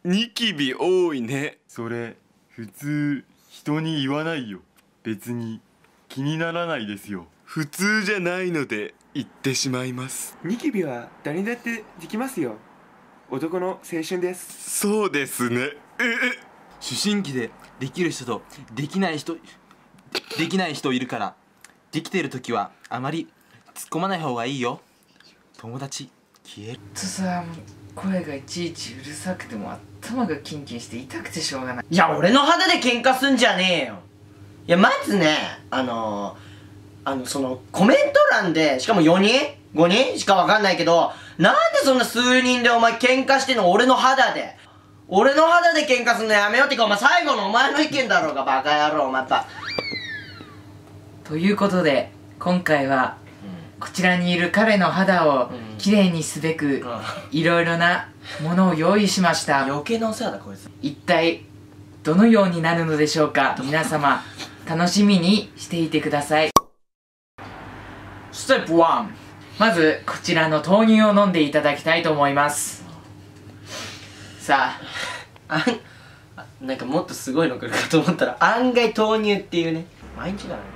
ニキビ多いね。 それ普通人に言わないよ。別に気にならないですよ。 普通じゃないので言ってしまいます。 ニキビは誰にだってできますよ。男の青春です。 そうですね。 思春期でできる人とできない人いるから、できてる時はあまり突っ込まない方がいいよ。友達消えるとさ、声がいちいちうるさくても頭がキンキンして痛くてしょうがない。いや、俺の肌で喧嘩すんじゃねえよ。いや、まずね、そのコメント欄で、しかも4人5人しかわかんないけど、なんでそんな数人でお前喧嘩してんの。俺の肌で喧嘩すんのやめよう。ってかお前最後のお前の意見だろうが、バカ野郎お前。やっぱということで今回はこちらにいる彼の肌をきれいにすべくいろいろなものを用意しました。余計なお世話だこいつ。一体どのようになるのでしょうか。皆様楽しみにしていてください。ステップ1、まずこちらの豆乳を飲んでいただきたいと思います。さあ、なんかもっとすごいの来るかと思ったら案外豆乳っていうね。毎日だな。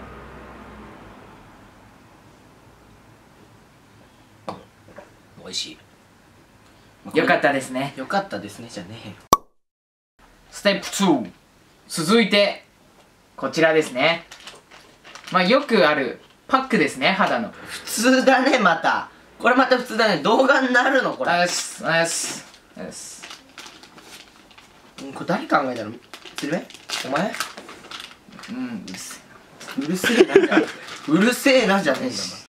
美味しい。よかったですね。よかったですねじゃねえよ。ステップ2、続いてこちらですね。まあよくあるパックですね、肌の。普通だね。またこれまた普通だね。動画になるのこれ。よしよしよし。これ誰考えたの？つるめ？お前？うるせえなじゃうるせえなじゃねえんだ。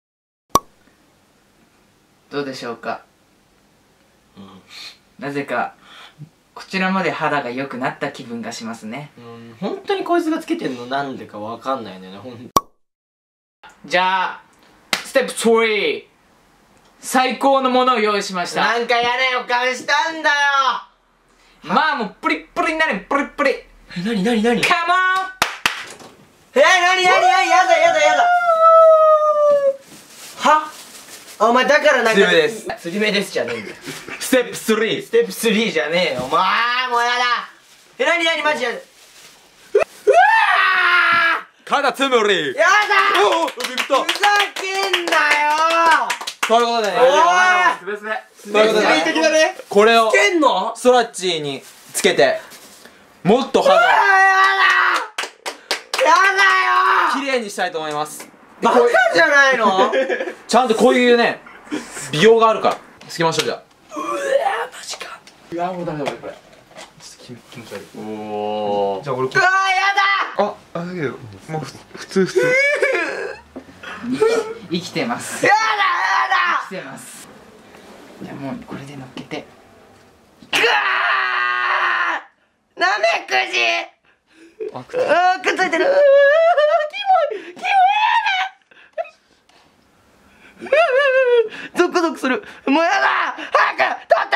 どうでしょうか。なぜかこちらまで肌が良くなった気分がしますね。本当にこいつがつけてんのなんでかわかんないんだよね。じゃあステップ3、最高のものを用意しました。なんか嫌な予感したんだよ。まあもうプリップリになる。プリップリ。なにカモン。やだは？お前だからなんか釣り目ですじゃねえんだよ。ステップ3じゃねえよ。お前もうやだ。なにマジで。うわー、 肩つむり。 やだ。ふざけんなよ。 そういうことでね。 おい、 そういうことでこれをつけんの？ ストラッチにつけてもっと肌をやだよ。 綺麗にしたいと思います。 バカじゃないの？ ちゃんとこういうね美容があるからつけましょう。じゃあマジか。 いやもうダメだこれちょっと気持ち悪い。 おー、 じゃあ俺うわー、やだ。 だけどもう普通生きてます。 やだ生きてます。じゃあもうこれで乗っけて。 ぐわー、なめくじ。くっついてる。キモいゾクゾクする。もうやだ。早く取って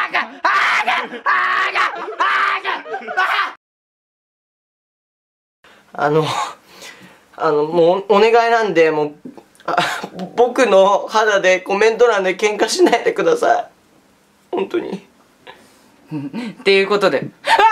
もうお願いなんで、もう僕の肌でコメント欄で喧嘩しないでください。本当に。 っていうことで。